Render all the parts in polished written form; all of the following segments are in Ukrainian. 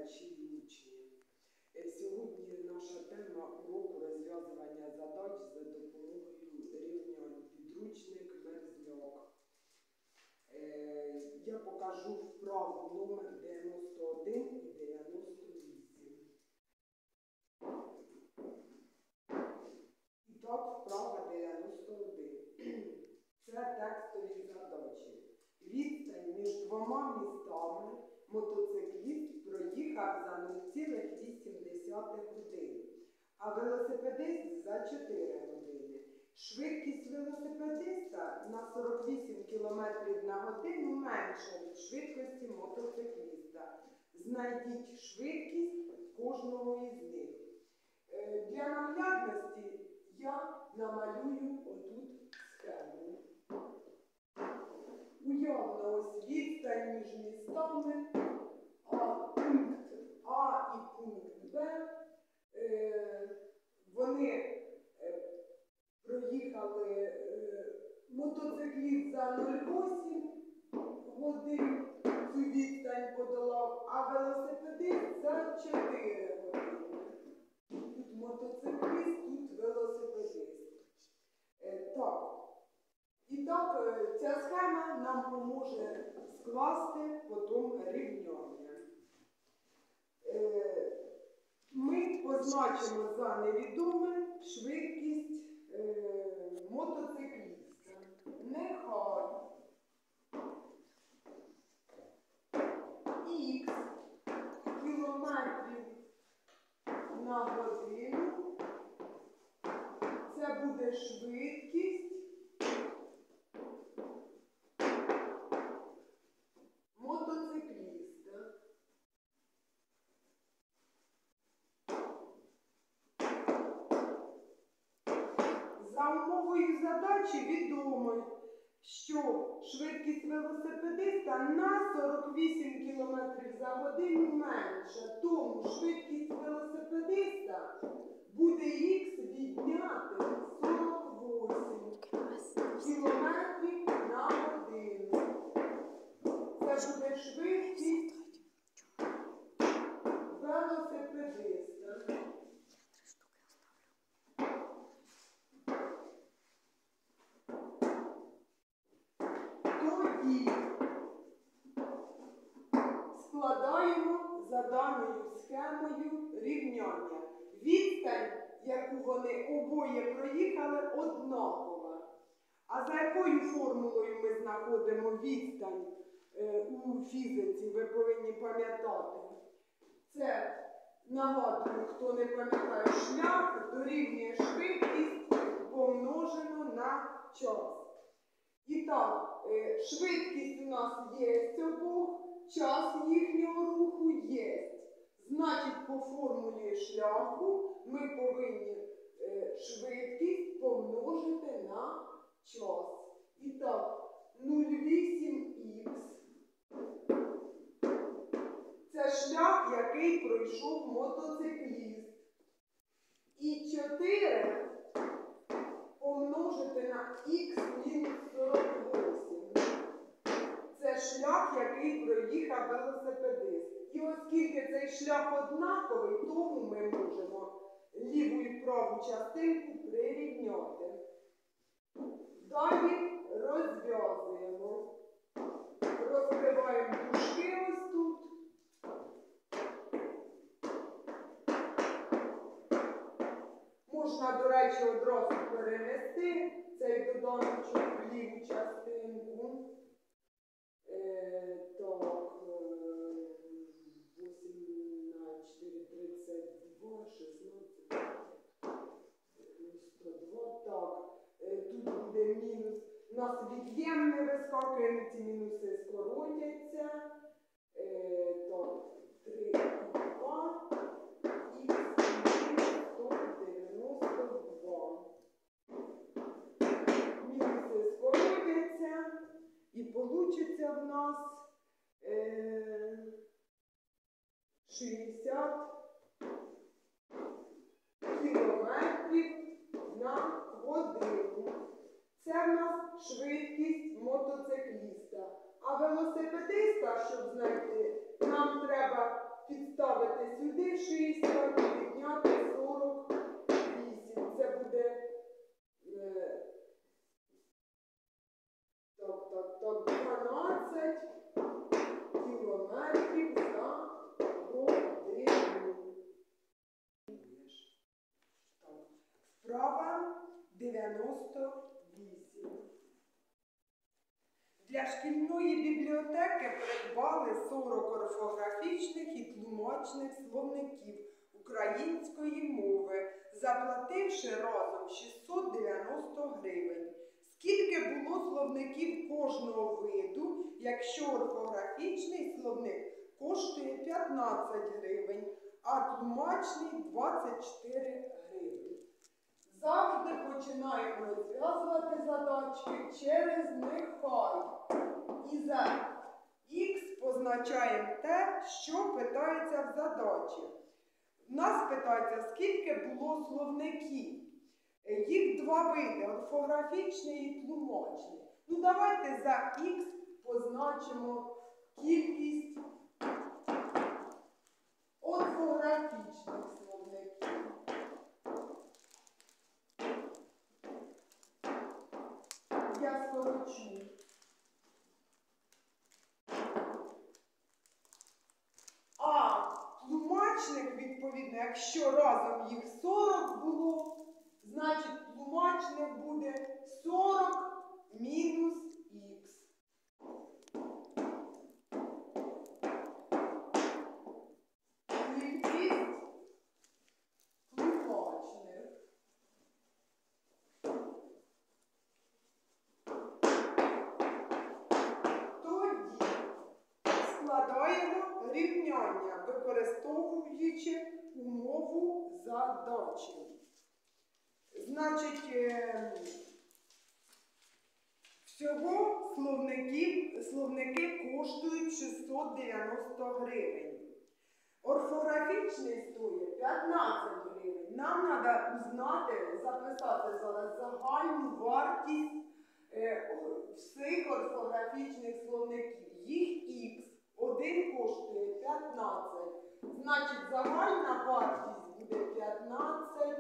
глядачі і учні. Сьогодні наша тема уроку розв'язування задач за допомогою рівнянь підручник Мерзляк. Я покажу вправу номер 91 і 98. І так, вправа 91. Це текстові задачі. Відстань між двома містами мотоцикліст проїхав за 0,8 години, а велосипедист за 4 години. Швидкість велосипедиста на 48 км на годину менша від швидкості мотоцикліста. Знайдіть швидкість кожного із них. Для наглядності я намалюю отут схему. Уявно, ось відстань між містами, пункт А і пункт Б. Вони проїхали мотоцикліст за 0,8 годин, цю відстань подолав, а велосипедист за 4 години. Тут мотоцикліст, тут велосипедист. І так, ця схема нам поможе скласти потім рівняння. Ми позначимо за невідоме швидкість мотоцикліста. Нехай х кілометрів на годину це буде швидкість мотоцикліста. За умовою задачі відомо, що швидкість велосипедиста на 48 км за годину менша, тому швидкість велосипедиста буде х відняти 48 км на годину. Це буде швидкість велосипедиста. Тоді складаємо за даною схемою рівняння. Відстань, яку вони обоє проїхали, однакова. А за якою формулою ми знаходимо відстань у фізиці, ви повинні пам'ятати? Це, нагадую, хто не пам'ятає, шлях дорівнює швидкість помножено на час. І так, швидкість у нас є обох, час їхнього руху є. Значить, по формулі шляху ми повинні швидкість помножити на час. І так, 0,8х – це шлях, який пройшов мотоцикліст. І 4 помножити на х-48. Це шлях, який проїхав велосипедист. І оскільки цей шлях однаковий, тому ми можемо ліву і праву частинку прирівняти. Далі розв'язуємо. Розкриваємо дужки ось тут. Можна, до речі, одразу перенести цей доданочок в ліву частинку. Так, 8 на 4, 32, 16, 102. Так, тут буде мінус. У нас від'ємне вискакує, ці мінуси скоротяться. Так, 3 і 2. Мінуси скоротяться і получиться в нас 60 кілометрів на годину. Це в нас швидкість мотоцикліста. А велосипедиста, щоб знайти, нам треба підставити сюди 60 і відняти 48. Це буде 12 кілометрів за годину. Вправа 98. Для шкільної бібліотеки придбали 40 орфографічних і тлумачних словників української мови, заплативши разом 690 гривень. Скільки було словників кожного виду, якщо орфографічний словник коштує 15 гривень, а тлумачний 24 гривень? Завжди починаємо розв'язувати задачки через нехай. І за Х позначаємо те, що питається в задачі. Нас питається, скільки було словників. Їх два види – орфографічний і тлумачний. Ну, давайте за Х позначимо кількість орфографічних словників. Я скорочу. А тлумачних, відповідно, якщо разом їх 40 було, значить тлумачних буде 40 мінус х. Кількість тлумачних. Тоді складаємо рівняння, використовуючи умову задачі. Значить, всього словники коштують 690 гривень. Орфографічний стоїть 15 гривень. Нам треба узнати, записати зараз загальну вартість всіх орфографічних словників. Їх х. Один коштує 15. Значить, загальна вартість буде 15х.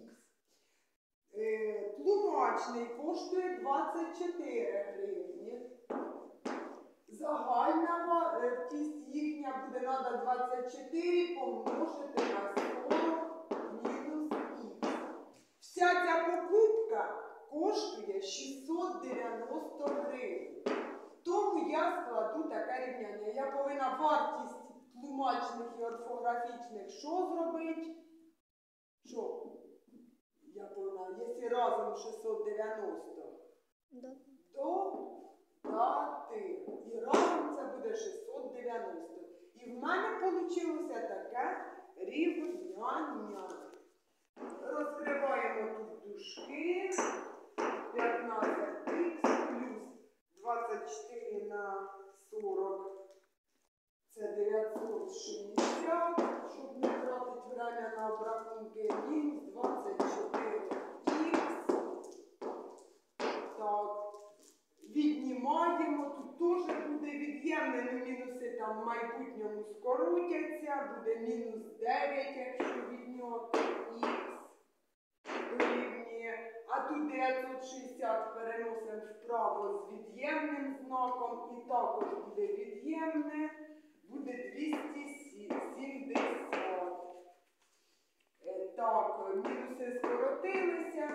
Тлумачний коштує 24 гривні. Загальна вартість їхня буде, треба 24 помножити на 40 мінус х. Вся ця покупка коштує 690 гривень. Тому я складу таке рівняння. Я повинна вартість тлумачних і орфографічних що зробити? Що? Я повинна, якщо разом 690, додати. І разом це буде 690. І в мене вийшло таке рівняння. Розкриваємо тут дужки. 15х плюс 24 на 40. Це 960, щоб не тратити время на обрахунки, мінус 24х. Так, віднімаємо, тут теж буде від'ємне, але мінуси там в майбутньому скоротяться, буде мінус 9, якщо відняти х дорівнює. А тут 960 переносимо вправо з від'ємним знаком, і також буде від'ємне. Буде 270. Так, мінуси скоротилися.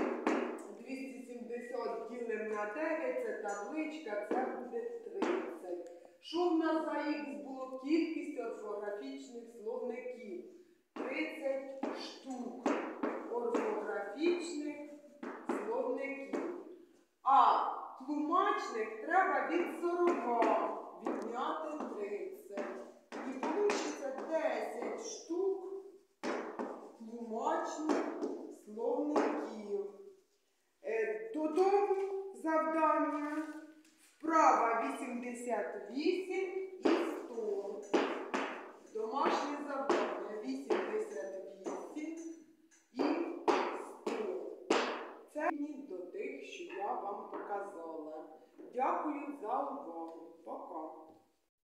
270 ділимо на 9, це табличка, це буде 30. Що в нас за х було? Кількість орфографічних словників. 30 штук орфографічних словників. А тлумачних треба від 40 відняти 30. І вийде 10 штук тлумачних словників. Додому завдання. Вправа 88 і 100. Домашнє завдання 88 і 100. Це до тих, що я вам показала. Дякую за увагу. Пока.